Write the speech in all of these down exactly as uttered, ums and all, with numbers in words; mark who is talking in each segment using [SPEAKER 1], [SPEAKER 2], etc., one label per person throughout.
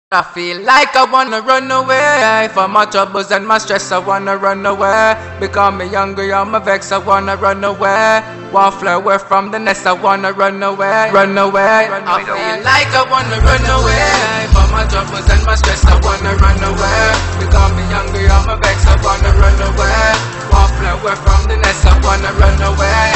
[SPEAKER 1] I feel like I wanna run away from my troubles and my stress. I wanna run away. Become me younger, I'm a vex. I wanna run away. Want fly away from the nest. I wanna run away, run away. I feel like I wanna run away from my troubles and my stress. I wanna run away. Become me younger, I'm a vex. I wanna run away. Want fly away from the nest. I wanna run away,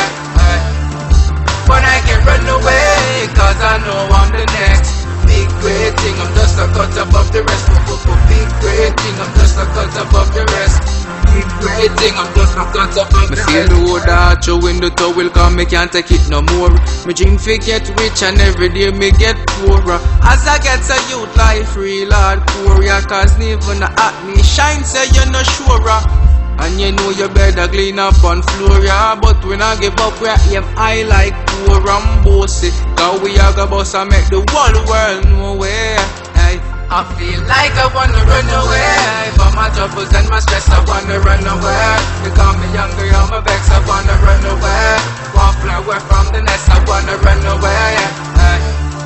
[SPEAKER 1] but I can't run away 'cause I know I'm the next big great thing. I'm just a cut above the rest. Big great thing. I'm just a cut above the rest. Big great thing. I'm just a cut above the rest. Me feel the wood out throw in the towel 'cause me can't take it no more. Me dream fi get rich and every day me get poorer. As I get a youth life real hardcore, yeah, 'cause even at me shine say you're not sure. And you know you better clean up on floor, yeah. But we not give up, we aim high like poor and bossy. 'Cause we are gonna boss and make the whole world know where. Hey. I feel like I wanna run away from my troubles and my stress. I wanna run away. Become me younger, I'm a vex. I wanna run away. Want fly away from the nest. I wanna run away. Hey.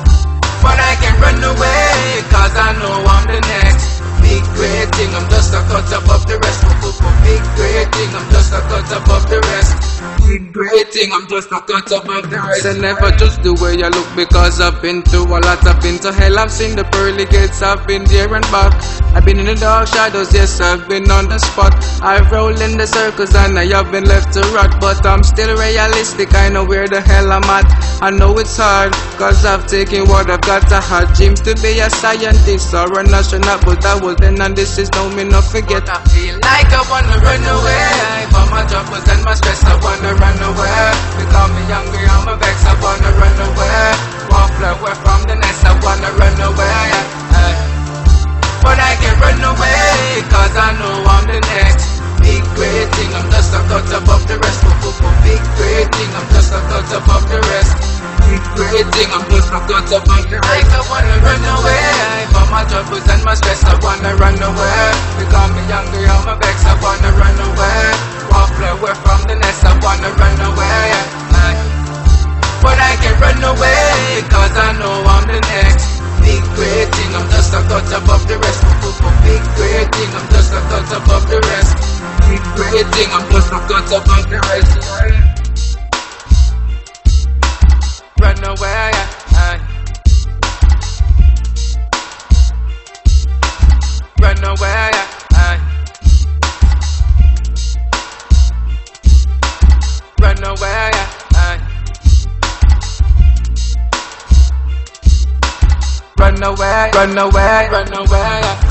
[SPEAKER 1] But I can't run away 'cause I know I'm the next big great thing. I'm just a cut above the rest. Big great thing. I'm just a cut above the rest. Big great thing. I'm just a cut above the rest. And never just the way you look, because I've been through a lot. I've been to hell. I've seen the pearly gates. I've been there and back. I've been in the dark shadows. Yes, I've been on the spot. I've rolled in the circles and I have been left to rot. But I'm still realistic. I know where the hell I'm at. I know it's hard 'cause I've taken what I've got. I had dreams to be a scientist or an astronaut, but I was then, and this is no me not forget. I feel like I wanna run away from my troubles and my stress. I wanna run away. Become me younger, I'm a vex. I wanna run away. Want fly away from the nest. I wanna run away. Hey. But I can't run away 'cause I know I'm the next big great thing. I'm just a cut above the rest. Big great thing. I'm just a cut above the rest. Big great thing. I'm just a cut above the rest. Like I wanna run away from my troubles and my stress. I wanna run away. Become me younger, I'm a vex. I wanna run away. Want fly away from the nest. I wanna run away. Hey. But I can't run away 'cause I know I'm the next big great thing. I'm just a cut above the rest. Big great thing. I'm just a cut above the rest. Big great thing. I'm just a cut above the rest. Run away. Hey. Run away. Hey. Run away. Hey. Run away. Run away. Run away.